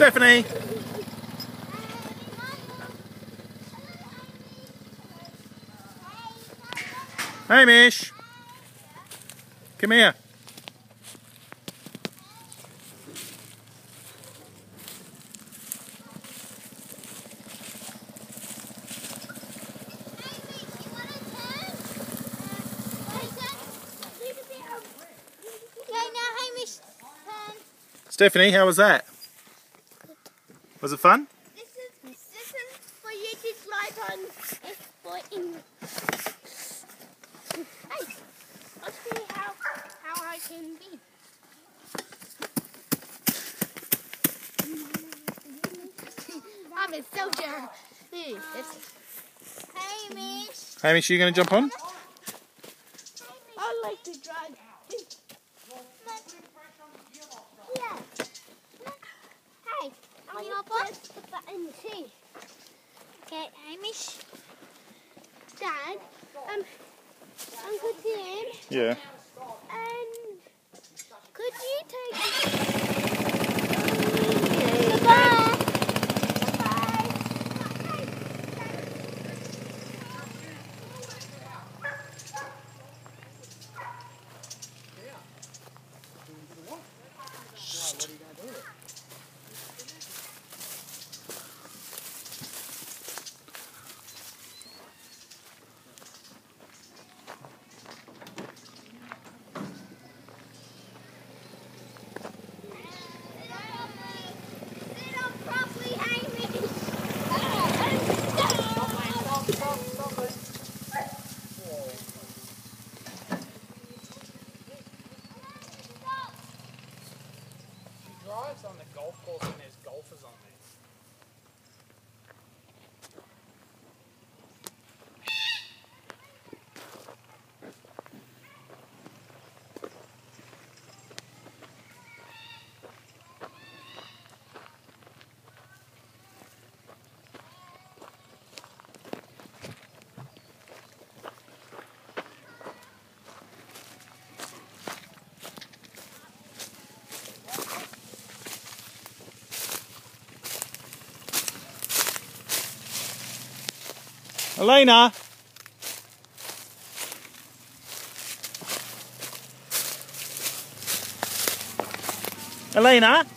Stephanie! Hamish! Come here. Stephanie, how was that? Was it fun? This is for you to slide on exploiting. Hey, let's see how I can be. I'm a soldier. Hamish. Hamish, are you going to jump on? I like to drive. Yeah. Hey, I'm gonna press the button too. Okay, Hamish. Dad, Uncle Tim. Yeah. And could you take Bye. Drives on the golf course and there's golfers on there. Elena! Elena!